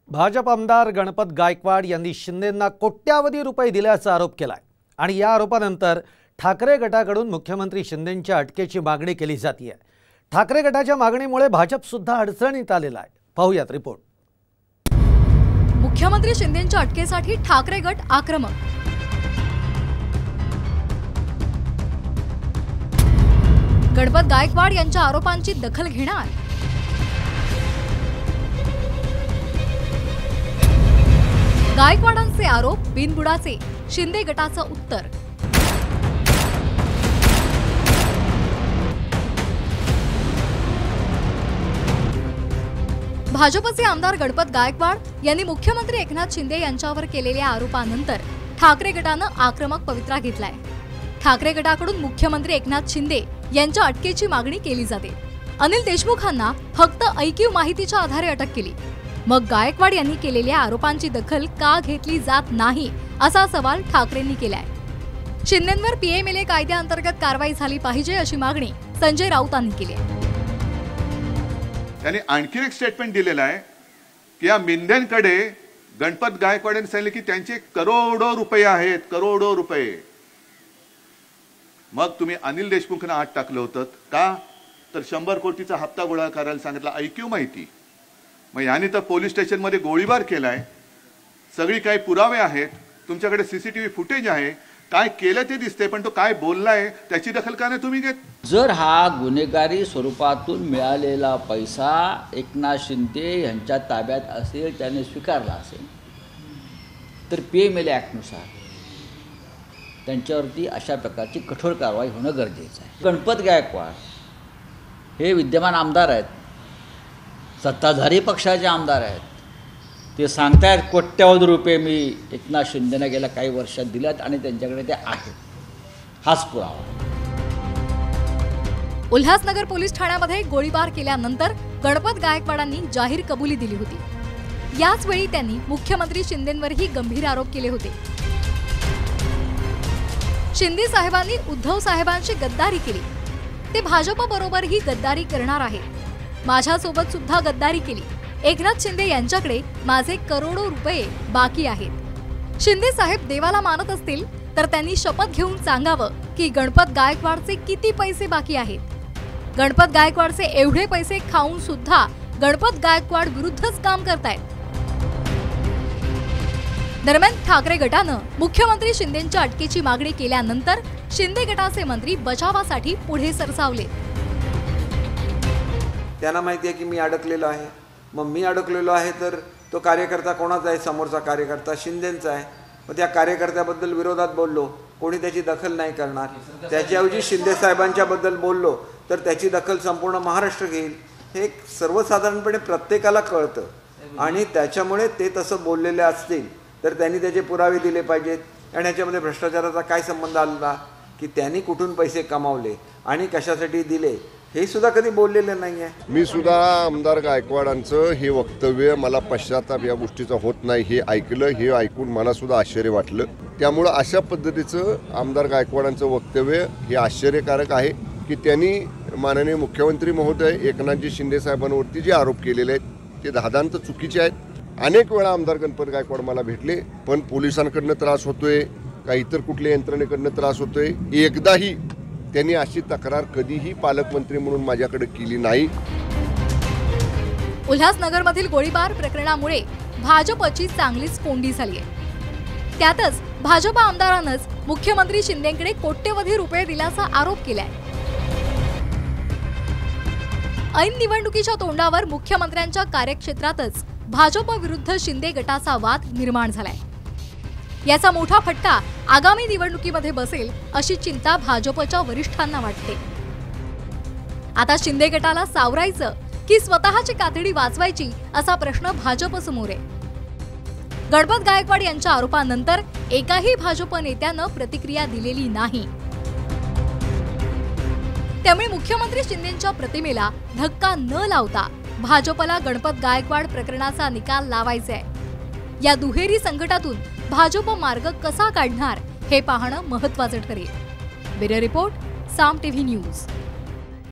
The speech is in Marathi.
भाजप आमदार गणपत गायकवाड यांनी शिंदेंना कोट्यावधी रुपये दिल्याचा आरोप केलाय आणि या आरोपानंतर ठाकरे गटाकडून मुख्यमंत्री शिंदेंच्या अटकेची मागणी केली जाते। ठाकरे गटाच्या मागणीमुळे भाजप सुद्धा अडचणीत आलेला आहे। पाहूयात रिपोर्ट। मुख्यमंत्री शिंदेंच्या अटकेसाठी ठाकरे गट आक्रमक। गणपत गायकवाड यांच्या आरोपांची दखल घेणार। गायकवाडांचे आरोप बिनबुडाचे, शिंदे गटाचं उत्तर। भाजपचे आमदार गणपत गायकवाड यांनी मुख्यमंत्री एकनाथ शिंदे यांच्यावर केलेल्या आरोपानंतर ठाकरे गटानं आक्रमक पवित्रा घेतलाय। ठाकरे गटाकडून मुख्यमंत्री एकनाथ शिंदे यांच्या अटकेची मागणी केली जाते। अनिल देशमुखांना फक्त ऐकीव माहितीच्या आधारे अटक केली। मग गायकवाड यांनी केलेल्या आरोपांची दखल का घेतली जात नाही असा सवाल ठाकरेंनी केलाय। शिंदेंवर पीएमएलए कायद्याअंतर्गत कारवाई झाली पाहिजे अशी मागणी संजय राऊतांनी केली आहे। त्यांनी आणखी एक स्टेटमेंट दिलेलं आहे की या मिंद्यांकडे गणपत गायकवाडांनी सांगितले की त्यांचे करोडो रुपये आहेत, करोडो रुपये। मग तुम्ही अनिल देशमुखांना आत टाकलं होतं का? तर 100 कोटीचा हप्ता गोळा करायला सांगितला, ऐकीव माहिती। मग याने तर पोलीस स्टेशन मध्ये गोळीबार केलाय, सगळी काही पुरावे आहेत, तुमच्याकडे सीसीटीव्ही फुटेज आहे, काय केलं ते दिसते, पण तो काय बोललाय त्याची दखल का नाही तुम्ही घेत? जर हा गुन्हेगारी स्वरूपातून मिळालेला पैसा एकनाथ शिंदे यांच्या ताब्यात असेल, त्याने स्वीकारला असेल, तर पीएमएलए ॲक्टनुसार त्यांच्यावरती अशा प्रकारची कठोर कारवाई होणं गरजेचं आहे। गणपत गायकवाड हे विद्यमान आमदार आहेत, सत्ताधारी पक्षाचे आमदार आहेत। ते सांगतायत कोट्यावधी रुपये मी एकनाथ शिंदेंना गेल्या काही वर्षात दिल्यात आणि त्यांच्याकडे ते आहेत, हाच पुरावा। उल्हासनगर पोलीस ठाण्यामध्ये गोळीबार केल्यानंतर गणपत गायकवाडांनी जाहीर कबुली दिली होती। याच वेळी त्यांनी मुख्यमंत्री शिंदेंवरही गंभीर आरोप केले होते। शिंदे साहेबांनी उद्धव साहेबांची गद्दारी केली, ते भाजप बरोबरही गद्दारी करणार आहेत, माझ्यासोबत सुद्धा गद्दारी केली, एकनाथ शिंदे यांच्याकडे माझे करोडो रुपये बाकी आहेत। शिंदे साहेब देवाला मानत असतील तर त्यांनी शपथ घेऊन सांगावं की गणपत गायकवाडचे किती पैसे बाकी आहेत। गणपत गायकवाडचे एवढे पैसे खाऊन सुद्धा गणपत गायकवाड विरुद्धच काम करतायत। दरम्यान ठाकरे गटानं मुख्यमंत्री शिंदेंच्या अटकेची मागणी केल्यानंतर शिंदे गटाचे मंत्री बचावासाठी पुढे सरसावले। त्यांना माहिती आहे की मी अडकलेलो आहे, मग मी अडकलेलो आहे तर तो कार्यकर्ता कोणाचा आहे? समोरचा कार्यकर्ता शिंदेंचा आहे। मग त्या कार्यकर्त्याबद्दल विरोधात बोललो, कोणी त्याची दखल नाही करणार। त्याच्याऐवजी शिंदे साहेबांच्याबद्दल बोललो तर त्याची दखल संपूर्ण महाराष्ट्र घेईल, हे सर्वसाधारणपणे प्रत्येकाला कळतं। आणि त्याच्यामुळे ते तसं बोललेले असतील तर त्यांनी त्याचे पुरावे दिले पाहिजेत। आणि ह्याच्यामध्ये भ्रष्टाचाराचा काय संबंध आला की त्यांनी कुठून पैसे कमावले आणि कशासाठी दिले हे सुद्धा कधी बोललेले नाही आहे। मी सुद्धा आमदार गायकवाडांचं हे वक्तव्य, मला पश्चाताप या गोष्टीचा होत नाही हे ऐकलं, हे ऐकून मला सुद्धा आश्चर्य वाटलं। त्यामुळं अशा पद्धतीचं आमदार गायकवाडांचं वक्तव्य हे आश्चर्यकारक आहे की त्यांनी माननीय मुख्यमंत्री महोदय एकनाथजी शिंदे साहेबांवरती जे आरोप केलेले आहेत ते दादांत चुकीचे आहेत। अनेक वेळा आमदार गणपत गायकवाड मला भेटले, पण पोलिसांकडनं त्रास होतोय का इतर कुठल्या यंत्रणेकडनं त्रास होतोय, एकदाही त्यांनी अशी तक्रार कधीही पालकमंत्री म्हणून माझ्याकडे केली नाही। उल्हासनगरमधील गोळीबार प्रकरणामुळे भाजपची चांगलीच कोंडी झाली आहे। त्यातच भाजप आमदारांनाच मुख्यमंत्री शिंदेंकडे कोट्यवधी रुपये दिल्याचा आरोप केलाय। ऐन निवडणुकीच्या तोंडावर मुख्यमंत्र्यांच्या कार्यक्षेत्रातच भाजप विरुद्ध शिंदे गटाचा वाद निर्माण झालाय। याचा मोठा फटका आगामी निवडणुकीमध्ये बसेल अशी चिंता भाजपच्या वरिष्ठांना वाटते। आता शिंदे गटाला सावरायचं की स्वतःची कातडी वाचवायची असा प्रश्न भाजपसमोर आहे। गणपत गायकवाड यांच्या आरोपानंतर एकाही भाजप नेत्यानं प्रतिक्रिया दिलेली नाही। त्यामुळे मुख्यमंत्री शिंदेंच्या प्रतिमेला धक्का न लावता भाजपला गणपत गायकवाड प्रकरणाचा निकाल लावायचा आहे। या दुहेरी संकटातून भाजप मार्ग कसा काढणार हे पाहणं महत्त्वाचं ठरेल। Bureau report, Saam TV news.